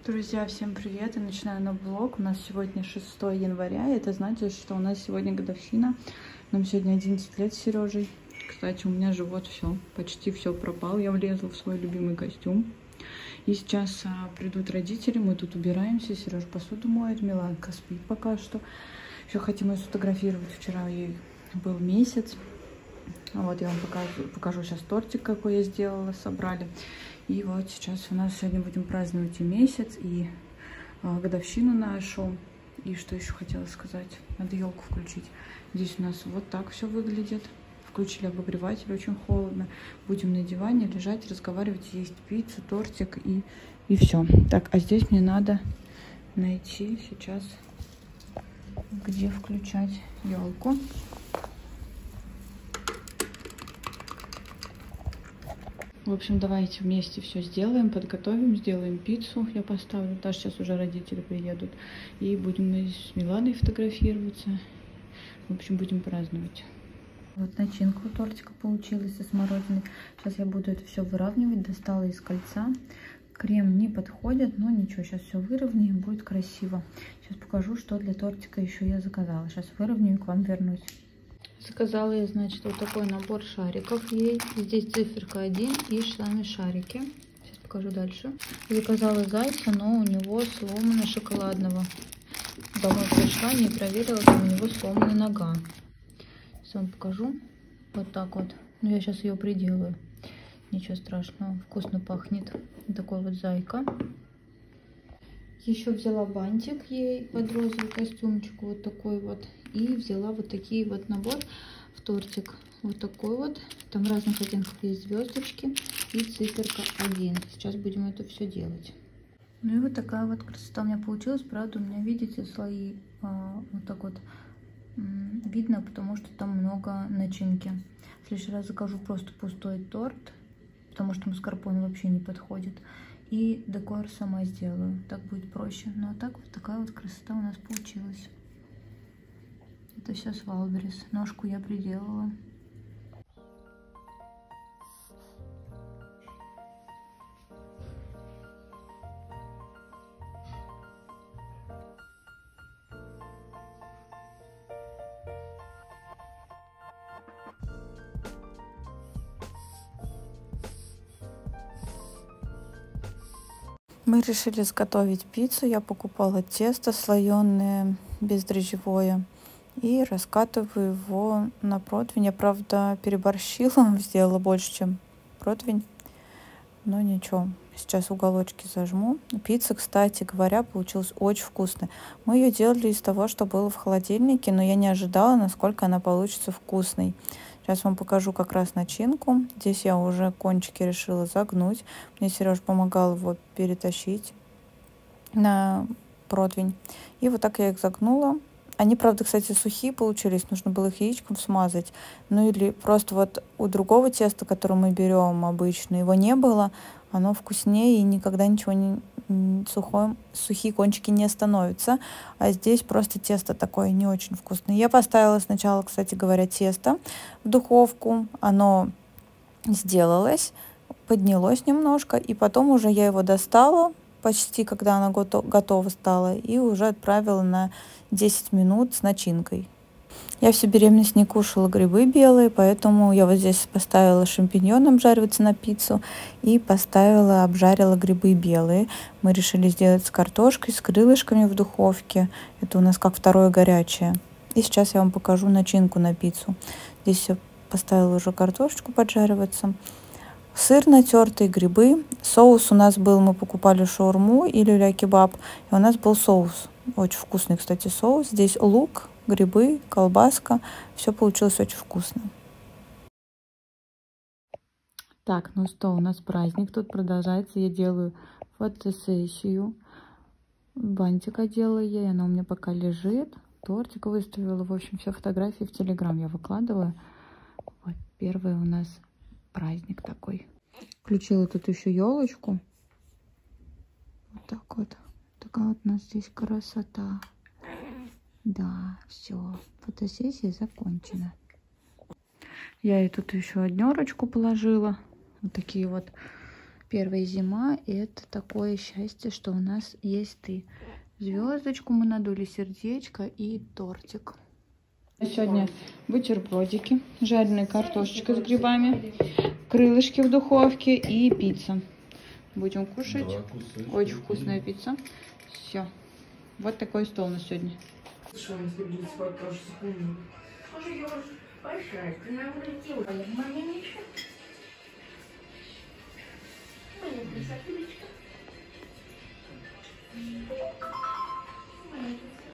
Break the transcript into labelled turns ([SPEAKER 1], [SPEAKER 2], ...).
[SPEAKER 1] Друзья, всем привет! Я начинаю новый влог. У нас сегодня 6 января. И это значит, что у нас сегодня годовщина. Нам сегодня 11 лет с Сережей. Кстати, у меня живот почти все пропал. Я влезла в свой любимый костюм. И сейчас придут родители. Мы тут убираемся. Сережа посуду моет. Миланка спит пока что. Еще хотим ее сфотографировать. Вчера ей был месяц. Вот я вам покажу сейчас тортик, какой я сделала, собрали. И вот сейчас у нас сегодня будем праздновать и месяц, и годовщину нашу. И что еще хотела сказать? Надо елку включить. Здесь у нас вот так все выглядит. Включили обогреватель, очень холодно. Будем на диване лежать, разговаривать, есть пиццу, тортик и все. Так, а здесь мне надо найти сейчас, где включать елку. В общем, давайте вместе все сделаем, подготовим, сделаем пиццу. Я поставлю, даже сейчас уже родители приедут. И будем мы с Миланой фотографироваться. В общем, будем праздновать. Вот начинка у тортика получилась со смородиной. Сейчас я буду это все выравнивать. Достала из кольца. Крем не подходит, но ничего, сейчас все выровняем, будет красиво. Сейчас покажу, что для тортика еще я заказала. Сейчас выровняю и к вам вернусь. Заказала я, значит, вот такой набор шариков ей. Здесь циферка 1 и сами шарики. Сейчас покажу дальше. Заказала зайца, но у него сломано шоколадного. Домой пришла, не проверила, что у него сломана нога. Сейчас вам покажу. Вот так вот. Ну, я сейчас ее приделаю. Ничего страшного. Вкусно пахнет. Вот такой вот зайка. Еще взяла бантик ей под розовый костюмчик. Вот такой вот. И взяла вот такие вот набор в тортик. Вот такой вот. Там разных оттенков есть звездочки. И циферка 1. Сейчас будем это все делать. Ну и вот такая вот красота у меня получилась. Правда, у меня, видите, слои вот так вот видно, потому что там много начинки. В следующий раз закажу просто пустой торт, потому что маскарпоне вообще не подходит. И декор сама сделаю. Так будет проще. Ну а так вот такая вот красота у нас получилась. Это все с Валберес. Ножку я приделала. Мы решили сготовить пиццу. Я покупала тесто слоеное, бездрожжевое. И раскатываю его на противень. Я, правда, переборщила, сделала больше, чем противень. Но ничего, сейчас уголочки зажму. Пицца, кстати говоря, получилась очень вкусная. Мы ее делали из того, что было в холодильнике, но я не ожидала, насколько она получится вкусной. Сейчас вам покажу как раз начинку. Здесь я уже кончики решила загнуть. Мне Сереж помогал его перетащить на противень. И вот так я их загнула. Они, правда, кстати, сухие получились, нужно было их яичком смазать. Ну или просто вот у другого теста, которое мы берем обычно, его не было, оно вкуснее и никогда ничего не сухие кончики не становятся. А здесь просто тесто такое не очень вкусное. Я поставила сначала, кстати говоря, тесто в духовку, оно сделалось, поднялось немножко, и потом уже я его достала, почти когда она готова стала, и уже отправила на 10 минут с начинкой. Я всю беременность не кушала грибы белые, поэтому я вот здесь поставила шампиньоны обжариваться на пиццу и обжарила грибы белые. Мы решили сделать с картошкой, с крылышками в духовке. Это у нас как второе горячее. И сейчас я вам покажу начинку на пиццу. Здесь я поставила уже картошечку поджариваться. Сыр натертый, грибы. Соус у нас был, мы покупали шаурму и люля-кебаб. И у нас был соус. Очень вкусный, кстати, соус. Здесь лук, грибы, колбаска. Все получилось очень вкусно. Так, ну что, у нас праздник тут продолжается. Я делаю фотосессию. Бантик одела ей, она у меня пока лежит. Тортик выставила. В общем, все фотографии в Телеграм я выкладываю. Вот первый у нас праздник такой. Включила тут еще елочку. Вот так вот. Такая вот у нас здесь красота. Да, все. Фотосессия закончена. Я ей тут еще однерочку положила. Вот такие вот Первая зима, и это такое счастье, что у нас есть ты. Звездочку мы надули, сердечко и тортик. Сегодня бутербродики, жареная картошечка с грибами, крылышки в духовке и пицца. Будем кушать. Очень вкусная пицца. Все. Вот такой стол на сегодня.
[SPEAKER 2] Что, если будет спать, тоже секунду. Слушай, Ёж, большая, ты нам улетела. Я в моменте.